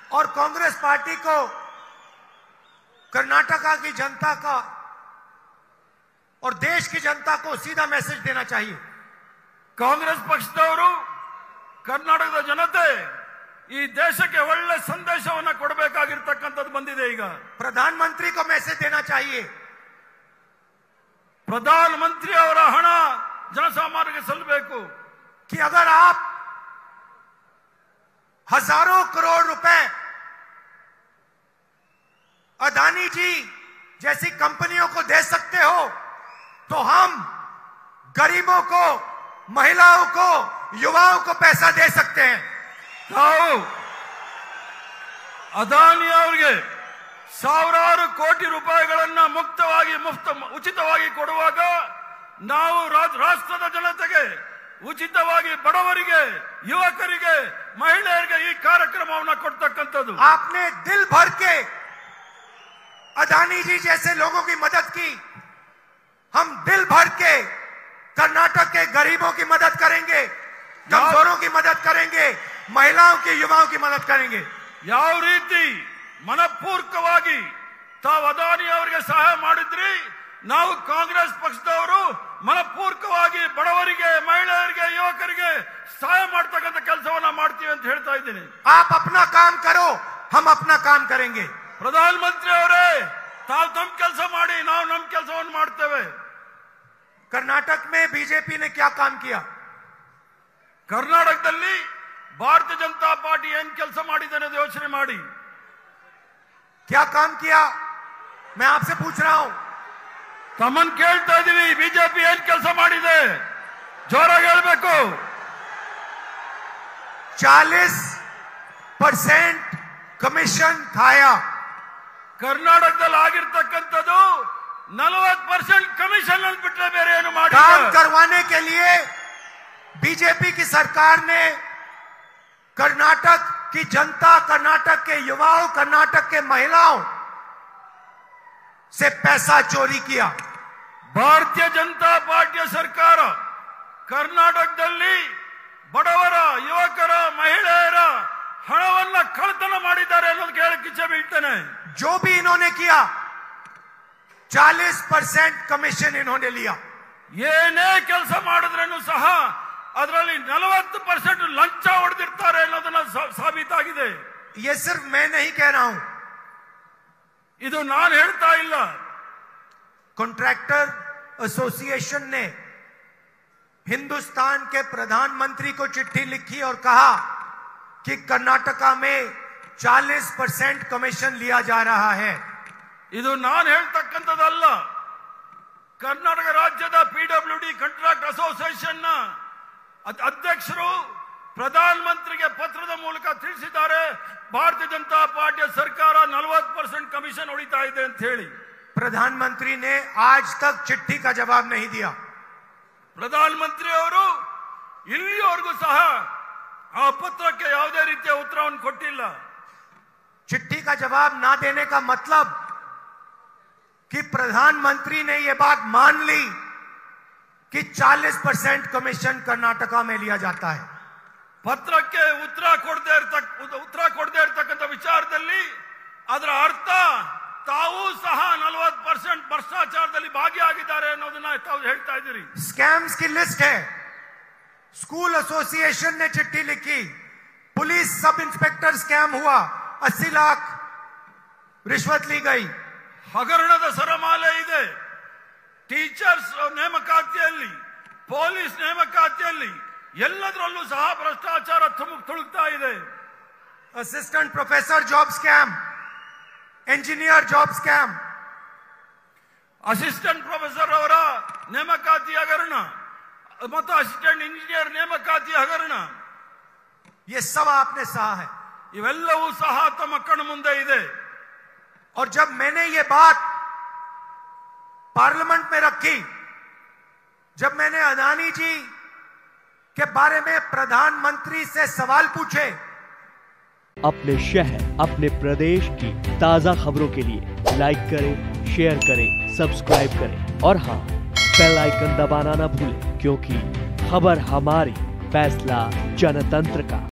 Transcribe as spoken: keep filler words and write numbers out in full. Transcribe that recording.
और कांग्रेस पार्टी को कर्नाटका की जनता का और देश की जनता को सीधा मैसेज देना चाहिए। ಕಾಂಗ್ರೆಸ್ ಪಕ್ಷದವರು ಕರ್ನಾಟಕದ ಜನತೆ ಈ ದೇಶಕ್ಕೆ ಒಳ್ಳೆ ಸಂದೇಶವನ್ನ ಕೊಡಬೇಕಾಗಿರತಕ್ಕಂತದ್ದು ಬಂದಿದೆ। ಈಗ प्रधानमंत्री को मैसेज देना चाहिए। ಪ್ರಧಾನಮಂತ್ರಿ ಅವರ ಹಣ ಜನಸಾಮಾನ್ಯರಿಗೆ ಸಲ್ಲಬೇಕು कि अगर आप हजारों करोड़ रुपए अदानी जी जैसी कंपनियों को दे सकते हो तो हम गरीबों को, महिलाओं को, युवाओं को पैसा दे सकते हैं। ತಾವು ಅದಾನಿ ಅವರಿಗೆ ಸಾವಿರಾರು ಕೋಟಿ ರೂಪಾಯಿಗಳನ್ನ ಮುಕ್ತವಾಗಿ ಮುಫ್ತ ಉಚಿತವಾಗಿ ಕೊಡುವಾಗ ನಾವು ರಾಷ್ಟ್ರದ ಜನತೆಗೆ ಉಚಿತವಾಗಿ ಬಡವರಿಗೆ, ಯುವಕರಿಗೆ, ಮಹಿಳೆಯರಿಗೆ ಈ ಕಾರ್ಯಕ್ರಮವನ್ನು ಕೊಡ್ತಕ್ಕಂಥದ್ದು। आपने दिल भर के अदानी जी जैसे लोगों की मदद की, हम दिल भर के कर्नाटक के गरीबों की मदद करेंगे, कमजोरों की मदद करेंगे, महिलाओं की, युवाओं की मदद करेंगे। ಯಾವ ರೀತಿ ಮನಪೂರ್ವಕವಾಗಿ ತಾವು ಅದಾನಿ ಅವರಿಗೆ ಸಹಾಯ ಮಾಡಿದ್ರಿ, ನಾವು ಕಾಂಗ್ರೆಸ್ ಪಕ್ಷದವರು ಮನಪೂರ್ವಕವಾಗಿ ಬಡವರಿಗೆ, ಮಹಿಳೆಯರಿಗೆ, ಯುವಕರಿಗೆ ಸಹಾಯ ಮಾಡ್ತಕ್ಕಂಥ ಕೆಲಸವನ್ನ ಮಾಡ್ತೀವಿ ಅಂತ ಹೇಳ್ತಾ ಇದ್ದೀನಿ। आप अपना काम करो, हम अपना काम करेंगे। ಪ್ರಧಾನಮಂತ್ರಿ ಅವರೇ, ತಾವು ತಮ್ಮ ಕೆಲಸ ಮಾಡಿ, ನಾವು ನಮ್ಮ ಕೆಲಸವನ್ನು ಮಾಡ್ತೇವೆ। कर्नाटक में बीजेपी ने क्या काम किया? ಕರ್ನಾಟಕದಲ್ಲಿ ಭಾರತೀಯ ಜನತಾ ಪಾರ್ಟಿ ಏನ್ ಕೆಲಸ ಮಾಡಿದೆ ಅನ್ನೋದು ಯೋಚನೆ ಮಾಡಿ। क्या काम किया? मैं आपसे पूछ रहा हूं। ತಮ್ಮನ್ ಕೇಳ್ತಾ ಇದೀವಿ, ಬಿಜೆಪಿ ಏನ್ ಕೆಲಸ ಮಾಡಿದೆ ಜೋರಾಗಿ ಹೇಳ್ಬೇಕು। चालीस परसेंट कमीशन खाया। ಕರ್ನಾಟಕದಲ್ಲಿ ಆಗಿರ್ತಕ್ಕಂಥದ್ದು ನಲವತ್ತು ಪರ್ಸೆಂಟ್ ಕಮಿಷನ್ ಅಂತ ಬಿಟ್ಟರೆ ಬೇರೆ ಏನು ಮಾಡಿಲ್ಲ। काम करवाने के लिए बीजेपी की सरकार ने कर्नाटक की जनता, कर्नाटक के युवाओं, कर्नाटक के महिलाओं से पैसा चोरी किया। ಭಾರತೀಯ ಜನತಾ ಪಾರ್ಟಿಯ ಸರ್ಕಾರ ಕರ್ನಾಟಕದಲ್ಲಿ ಬಡವರ, ಯುವಕರ, ಮಹಿಳೆಯರ ಹಣವನ್ನ ಕಳ್ಳತನ ಮಾಡಿದ್ದಾರೆ ಅನ್ನೋದು ಕೇಳಕ್ಕೆ ಇಚ್ಛೆ ಬೀಳ್ತೇನೆ। जो भी इन्होंने किया चालीस परसेंट कमीशन इन्होंने लिया। ಏನೇ ಕೆಲಸ ಮಾಡಿದ್ರೂ ಸಹ ಅದರಲ್ಲಿ ನಲವತ್ತು ಪರ್ಸೆಂಟ್ ಲಂಚ ಹೊಡೆದಿರ್ತಾರೆ ಅನ್ನೋದನ್ನ ಸಾಬೀತಾಗಿದೆ। ये सिर्फ मैं नहीं कह रहा हूं, ಇದು ನಾನು ಹೇಳ್ತಾ ಇಲ್ಲ। कॉन्ट्रैक्टर एसोसिएशन ने हिंदुस्तान के प्रधानमंत्री को चिट्ठी लिखी और कहा कि कर्नाटका में चालीस परसेंट कमीशन लिया जा रहा है। ಇದು ನಾನು ಹೇಳ್ತಕ್ಕಂಥದ್ದಲ್ಲ, ಕರ್ನಾಟಕ ರಾಜ್ಯದ ಪಿಡಬ್ಲ್ಯೂ ಡಿ ಕಾಂಟ್ರಾಕ್ಟ್ ಅಸೋಸಿಯೇಷನ್ ನ ಅಧ್ಯಕ್ಷರು ಪ್ರಧಾನಮಂತ್ರಿಗೆ ಪತ್ರದ ಮೂಲಕ ತಿಳಿಸಿದ್ದಾರೆ, ಭಾರತೀಯ ಜನತಾ ಪಾರ್ಟಿಯ ಸರ್ಕಾರ ನಲವತ್ತು ಪರ್ಸೆಂಟ್ ಕಮಿಷನ್ ಹೊಡಿತಾ ಇದೆ ಅಂತ ಹೇಳಿ। प्रधानमंत्री ने आज तक चिट्ठी का जवाब नहीं दिया। ಪ್ರಧಾನಮಂತ್ರಿ ಅವರು ಇಲ್ಲಿಯವರೆಗೂ ಸಹ ಆ ಪತ್ರಕ್ಕೆ ಯಾವುದೇ ರೀತಿಯ ಉತ್ತರವನ್ನು ಕೊಟ್ಟಿಲ್ಲ। चिट्ठी का जवाब ना देने का मतलब कि प्रधानमंत्री ने यह बात मान ली कि चालीस परसेंट कमीशन कर्नाटका में लिया जाता है। ಪತ್ರಕ್ಕೆ ಉತ್ತರ ಕೊಡದೇ ಇರತಕ್ಕ ಉತ್ತರ ಕೊಡದೇ ಇರತಕ್ಕಂಥ ವಿಚಾರದಲ್ಲಿ ಅದರ ಅರ್ಥ ತಾವು ಸಹ ನಲವತ್ತು ಪರ್ಸೆಂಟ್ ಭ್ರಷ್ಟಾಚಾರದಲ್ಲಿ ಭಾಗಿಯಾಗಿದ್ದಾರೆ ಅನ್ನೋದನ್ನ ತಾವು ಹೇಳ್ತಾ ಇದ್ದೀರಿ। स्कैम्स की लिस्ट है। स्कूल एसोसिएशन ने चिट्ठी लिखी, पुलिस सब इंस्पेक्टर स्कैम हुआ, अस्सी लाख रिश्वत ली गई। ಹಗರಣದ ಸರಮಾಲೆ ಇದೆ। ಟೀಚರ್ಸ್ ನೇಮಕಾತಿಯಲ್ಲಿ, ಪೊಲೀಸ್ ನೇಮಕಾತಿಯಲ್ಲಿ ಎಲ್ಲದರಲ್ಲೂ ಸಹ ಭ್ರಷ್ಟಾಚಾರ ತುಮುಕ್ ತುಳುಕ್ತಾ ಇದೆ। Assistant professor job scam, engineer job scam, assistant professor ಅವರ ನೇಮಕಾತಿ ಹಗರಣ ಮತ್ತು ಅಸಿಸ್ಟೆಂಟ್ ಇಂಜಿನಿಯರ್ ನೇಮಕಾತಿ ಹಗರಣ, ये सब आपने सहा है। ಇವೆಲ್ಲವೂ ಸಹ ತಮ್ಮ ಕಣ್ಣು ಮುಂದೆ ಇದೆ। और जब मैंने ये बात पार्लियामेंट में रखी, जब मैंने अदानी जी के बारे में प्रधानमंत्री से सवाल पूछे, अपने शहर, अपने प्रदेश की ताजा खबरों के लिए लाइक करें, शेयर करें, सब्सक्राइब करें और हाँ, बेल आइकन दबाना ना भूलें, क्योंकि खबर हमारी, फैसला जनतंत्र का।